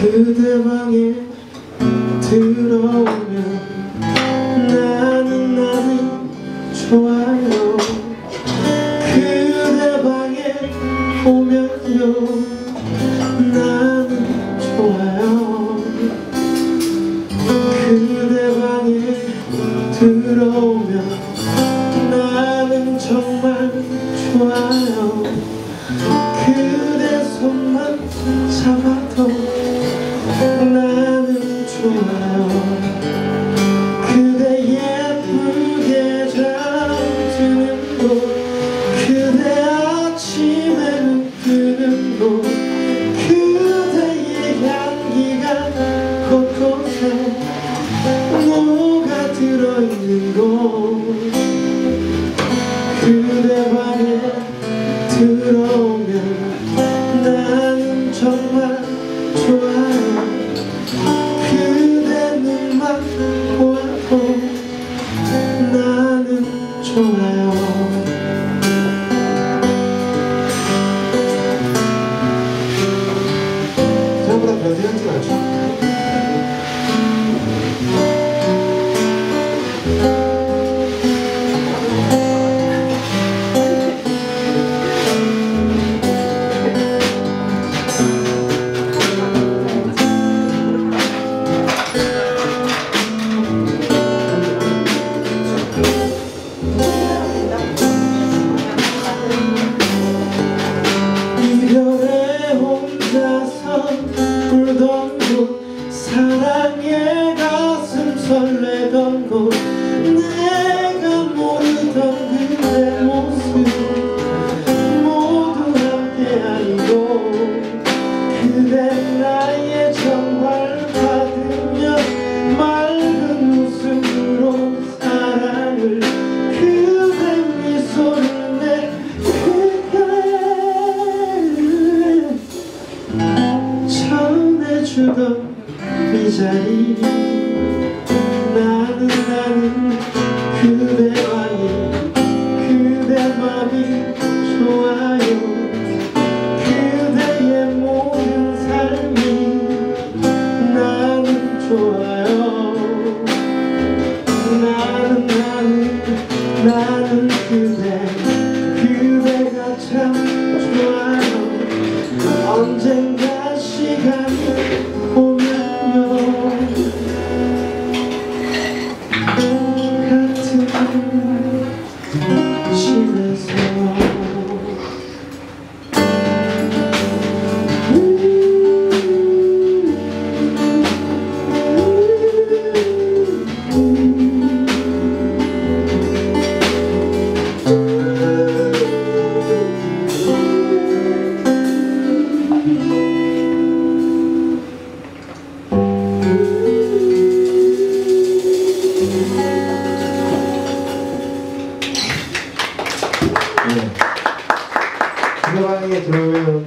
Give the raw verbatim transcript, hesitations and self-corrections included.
그대 방에 들어오면 나는 나는 좋아요. 그대 방에 오면요 나는 좋아요. 그대 방에 들어오면 나는 정말 좋아요. 그대 손만 잡아도 나는 좋아요. 그대 예쁘게 잠드는 곳, 그대 아침에 눈 뜨는 곳, 그대의 향기가 곳곳에 녹아 들어있는 곳. 그대 방에 들어오면 나는 정말 좋아요. 그대 눈만 보아도 나는 좋아요. 저보다 변태하진 않죠? 이별에 혼자서 울던 곳, 사랑에 가슴 설레던 곳, 내가 모르던 그대 모습 모두 함께한 곳. 그대 나의 정화를 받으며 맑은 웃음으로 사랑을, 그대 미소를 내 전해주던 이 자리. 나는 나는 그대 방이 그대 맘이 좋아요. 그대의 모든 삶이 나는 좋아요. 나는 나는 나는 그대 그대가 참 좋아요. 언젠가 시간이 오면요 같은 집에서 그대 방에 들어오면